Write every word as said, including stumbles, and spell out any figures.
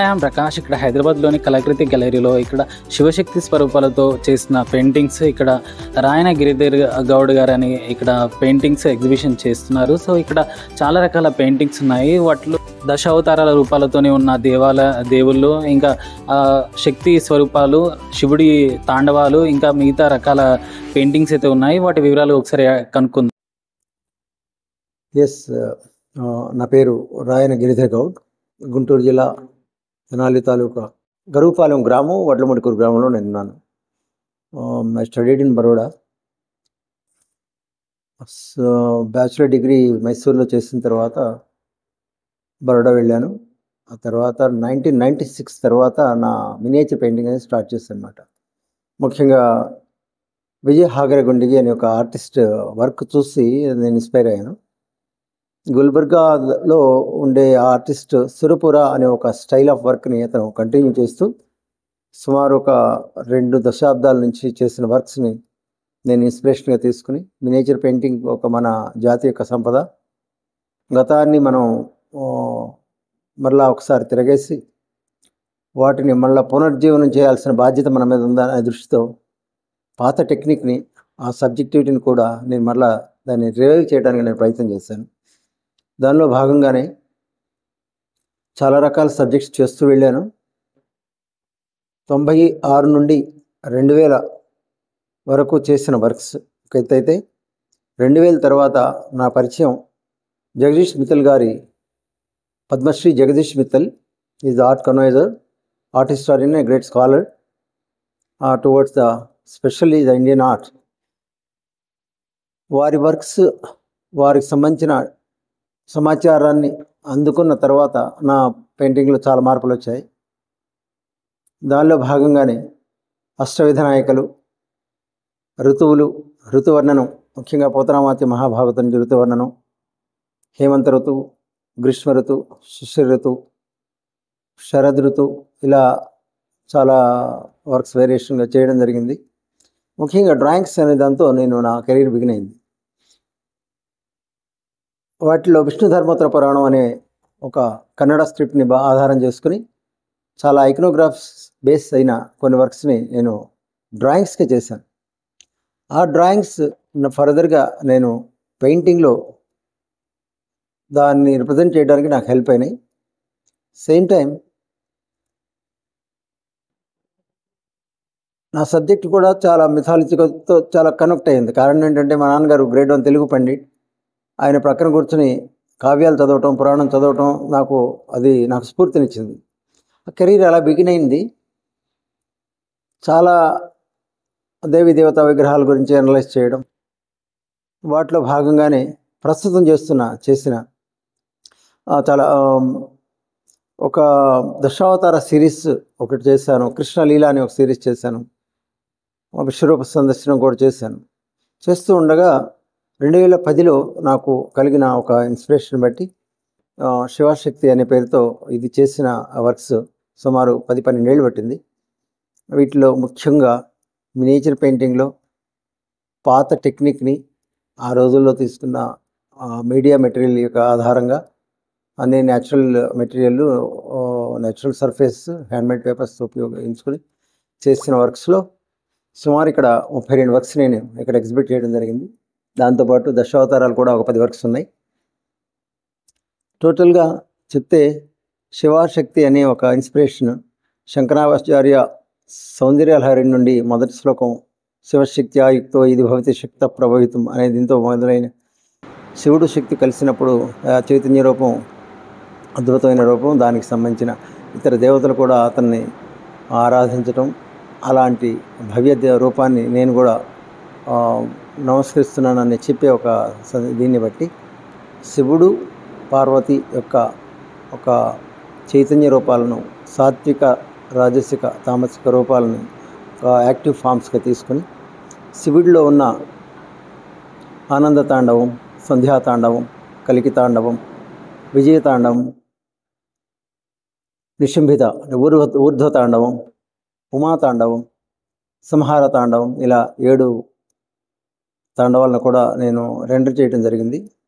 Hi I'm Prakash. ఇక్కడ హైదరాబాద్లోని కళాకృతి గ్యాలరీలో ఇక్కడ శివశక్తి స్వరూపాలతో చేసిన పెయింటింగ్స్, ఇక్కడ రాయన గిరిధర్ గౌడ్ గారు అని ఇక్కడ పెయింటింగ్స్ ఎగ్జిబిషన్ చేస్తున్నారు. సో ఇక్కడ చాలా రకాల పెయింటింగ్స్ ఉన్నాయి. వాటిలో దశ అవతారాల రూపాలతోనే ఉన్న దేవాల దేవుళ్ళు, ఇంకా శక్తి స్వరూపాలు, శివుడి తాండవాలు, ఇంకా మిగతా రకాల పెయింటింగ్స్ అయితే ఉన్నాయి. వాటి వివరాలు ఒకసారి కనుక్కుందాం. ఎస్, నా పేరు రాయన గిరిధర్ గౌడ్. గుంటూరు జిల్లా తెనాలి తాలూకా గరుపాలెం గ్రామం, వడ్లమడుకూరు గ్రామంలో నేను ఉన్నాను. I studied in Baroda. So bachelor degree మైసూర్లో చేసిన తర్వాత బరోడా వెళ్ళాను. ఆ తర్వాత నైన్టీన్ నైంటీ సిక్స్ తర్వాత నా మినియేచర్ పెయింటింగ్ అనేది స్టార్ట్ చేశాను అనమాట. ముఖ్యంగా విజయ్ హాగరగుండిగి అనే ఒక ఆర్టిస్ట్ వర్క్ చూసి నేను ఇన్స్పైర్ అయ్యాను. గుల్బర్గాలో ఉండే ఆర్టిస్ట్ సురపుర అనే ఒక స్టైల్ ఆఫ్ వర్క్ని అతను కంటిన్యూ చేస్తూ సుమారు ఒక రెండు దశాబ్దాల నుంచి చేసిన వర్క్స్ని నేను ఇన్స్పిరేషన్గా తీసుకుని మినియేచర్ పెయింటింగ్ ఒక మన జాతి యొక్క సంపద, గతాన్ని మనం మరలా ఒకసారి తిరగేసి వాటిని మళ్ళీ పునర్జీవనం చేయాల్సిన బాధ్యత మన మీద ఉందనే దృష్టితో పాత టెక్నిక్ని, ఆ సబ్జెక్టివిటీని కూడా నేను మరలా దాన్ని రివైవ్ చేయడానికి నేను ప్రయత్నం చేశాను. దానిలో భాగంగానే చాలా రకాల సబ్జెక్ట్స్ చేస్తూ వెళ్ళాను. తొంభై ఆరు నుండి రెండు వేల వరకు చేసిన వర్క్స్ అయితే రెండు వేల తర్వాత నా పరిచయం జగదీష్ మిత్తల్ గారి, Padmashri Jagdish Mittal is the art convener, art historian, a great scholar towards the specially the Indian art. వారి వర్క్స్, వారికి సంబంధించిన సమాచారాన్ని అందుకున్న తర్వాత నా పెయింటింగ్లో చాలా మార్పులు వచ్చాయి. దానిలో భాగంగానే అష్టవిధ నాయకులు, ఋతువులు, ఋతువర్ణనం, ముఖ్యంగా పోతనామాత్య మహాభాగవతం నుంచి ఋతువర్ణనం, హేమంత ఋతువు, గ్రీష్మ ఋతువు, శిశిర ఋతువు, శరద్ ఋతువు, ఇలా చాలా వర్క్స్ వేరియేషన్గా చేయడం జరిగింది. ముఖ్యంగా డ్రాయింగ్స్ అనే దాంతో నేను నా కెరీర్ బిగిన్ అయింది. వాటిలో విష్ణు ధర్మోత్తర పురాణం అనే ఒక కన్నడ స్క్రిప్ట్ని బా ఆధారం చేసుకుని చాలా ఐకనోగ్రాఫ్స్ బేస్ అయిన కొన్ని వర్క్స్ని నేను డ్రాయింగ్స్గా చేశాను. ఆ డ్రాయింగ్స్ ఫర్దర్గా నేను పెయింటింగ్లో దాన్ని రిప్రజెంట్ చేయడానికి నాకు హెల్ప్ అయినాయి. సేమ్ టైం నా సబ్జెక్ట్ కూడా చాలా మిథాలజీతో చాలా కనెక్ట్ అయింది. కారణం ఏంటంటే మా నాన్నగారు గ్రేడ్ వన్ తెలుగు పండిట్. ఆయన ప్రక్కన కూర్చొని కావ్యాలు చదవటం, పురాణం చదవటం నాకు అది నాకు స్ఫూర్తినిచ్చింది. ఆ కెరీర్ అలా బిగిన్ అయింది. చాలా దేవీ దేవతా విగ్రహాల గురించి అనలైజ్ చేయడం, వాటిలో భాగంగానే ప్రస్తుతం చేస్తున్న చేసిన చాలా ఒక దశావతార సిరీస్ ఒకటి చేశాను. కృష్ణలీల అని ఒక సిరీస్ చేశాను. విశ్వరూప సందర్శనం కూడా చేశాను. చేస్తూ ఉండగా రెండు వేల పదిలో నాకు కలిగిన ఒక ఇన్స్పిరేషన్ బట్టి శివశక్తి అనే పేరుతో ఇది చేసిన వర్క్స్ సుమారు పది పన్నెండేళ్ళు పట్టింది. వీటిలో ముఖ్యంగా మినియేచర్ పెయింటింగ్లో పాత టెక్నిక్ని, ఆ రోజుల్లో తీసుకున్న మీడియా మెటీరియల్ యొక్క ఆధారంగా అనే natural material, natural surface, handmade papers ఉపయోగించుకొని చేసిన వర్క్స్లో సుమారు ఇక్కడ ముప్పై రెండు వర్క్స్ నేను ఇక్కడ ఎగ్జిబిట్ చేయడం జరిగింది. దాంతోపాటు దశావతారాలు కూడా ఒక పది వర్క్స్ ఉన్నాయి. టోటల్గా చెప్తే శివశక్తి అనే ఒక ఇన్స్పిరేషన్ శంకరాచార్య సౌందర్యలహరి నుండి మొదటి శ్లోకం శివశక్తి ఆయుక్తో ఇది భవతి శక్త ప్రభావితం అనే దీంతో మొదలైన శివుడు శక్తి కలిసినప్పుడు చైతన్య రూపం, అద్భుతమైన రూపం, దానికి సంబంధించిన ఇతర దేవతలు కూడా అతన్ని ఆరాధించటం, అలాంటి భవ్య రూపాన్ని నేను కూడా నమస్కరిస్తున్నానని చెప్పే ఒక దీన్ని బట్టి శివుడు పార్వతి యొక్క ఒక చైతన్య రూపాలను, సాత్విక, రాజసిక, తామసిక రూపాలను ఒక యాక్టివ్ ఫామ్స్గా తీసుకొని శివుడిలో ఉన్న ఆనంద తాండవం, సంధ్యా తాండవం, కలికి తాండవం, విజయ తాండవం, నిశంభిత ఊర్ధ్వ ఊర్ధ్వ తాండవం, ఉమా తాండవం, సంహార తాండవం, ఇలా ఏడు తాండవాలను కూడా నేను రెండర్ చేయడం జరిగింది.